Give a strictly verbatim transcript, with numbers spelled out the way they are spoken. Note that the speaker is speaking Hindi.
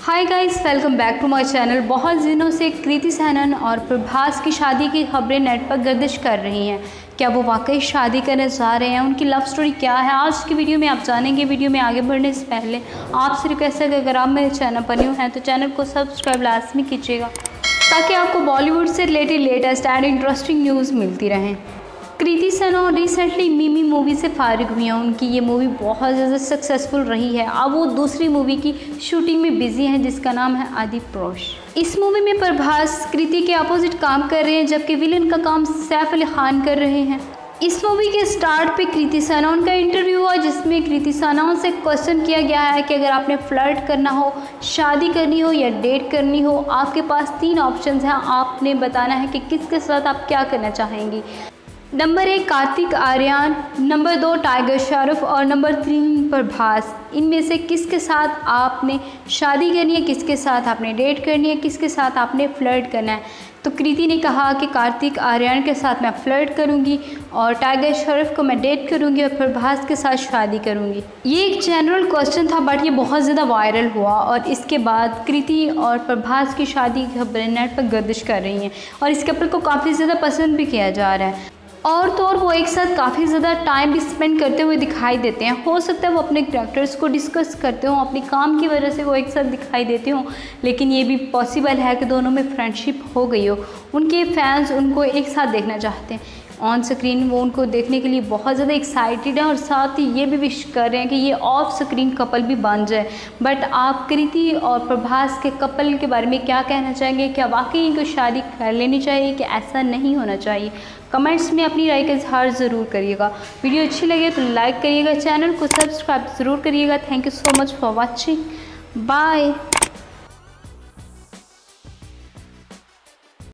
Hi guys, welcome back to my channel. बहुत दिनों से कृति सैनन और प्रभास की शादी की खबरें नेट पर गर्दिश कर रही हैं। क्या वो वाकई शादी करने जा रहे हैं? उनकी लव स्टोरी क्या है? आज की वीडियो में आप जानेंगे। वीडियो में आगे बढ़ने से पहले आपसे रिक्वेस्ट है कि अगर आप मेरे चैनल पर न्यू हैं तो चैनल को सब्सक्राइब लाजमी कीजिएगा ताकि आपको बॉलीवुड से related latest and interesting news मिलती रहें। कृति सैनन रिसेंटली मिमी मूवी से फारिग हुई हैं। उनकी ये मूवी बहुत ज़्यादा सक्सेसफुल रही है। अब वो दूसरी मूवी की शूटिंग में बिजी हैं जिसका नाम है आदिपुरुष। इस मूवी में प्रभास कृति के अपोजिट काम कर रहे हैं जबकि विलन का काम सैफ अली खान कर रहे हैं। इस मूवी के स्टार्ट पे कृति सैनन का इंटरव्यू हुआ जिसमें कृति सैनन से क्वेश्चन किया गया है कि अगर आपने फ्लर्ट करना हो, शादी करनी हो या डेट करनी हो, आपके पास तीन ऑप्शंस हैं। आपने बताना है कि किसके साथ आप क्या करना चाहेंगी। नंबर एक कार्तिक आर्यन, नंबर दो टाइगर श्रॉफ और नंबर तीन प्रभास। इनमें से किसके साथ आपने शादी करनी है, किसके साथ आपने डेट करनी है, किसके साथ आपने फ्लर्ट करना है? तो कृति ने कहा कि कार्तिक आर्यन के साथ मैं फ्लर्ट करूंगी और टाइगर श्रॉफ को मैं डेट करूंगी और प्रभास के साथ शादी करूंगी। ये एक जनरल क्वेश्चन था बट ये बहुत ज़्यादा वायरल हुआ और इसके बाद कृति और प्रभास की शादी की खबरें नेट पर गर्दिश कर रही हैं और इस कपल को काफ़ी ज़्यादा पसंद भी किया जा रहा है। और तो और वो एक साथ काफ़ी ज़्यादा टाइम भी स्पेंड करते हुए दिखाई देते हैं। हो सकता है वो अपने कैरेक्टर्स को डिस्कस करते हों, अपने काम की वजह से वो एक साथ दिखाई देते हों, लेकिन ये भी पॉसिबल है कि दोनों में फ्रेंडशिप हो गई हो। उनके फैंस उनको एक साथ देखना चाहते हैं ऑन स्क्रीन। वो उनको देखने के लिए बहुत ज़्यादा एक्साइटेड है और साथ ही ये भी विश कर रहे हैं कि ये ऑफ स्क्रीन कपल भी बन जाए। बट आप कृति और प्रभास के कपल के बारे में क्या कहना चाहेंगे? क्या वाकई इनको शादी कर लेनी चाहिए कि ऐसा नहीं होना चाहिए? कमेंट्स में अपनी राय का इजहार ज़रूर करिएगा। वीडियो अच्छी लगे तो लाइक करिएगा, चैनल को सब्सक्राइब ज़रूर करिएगा। Thank you so much for watching. Bye.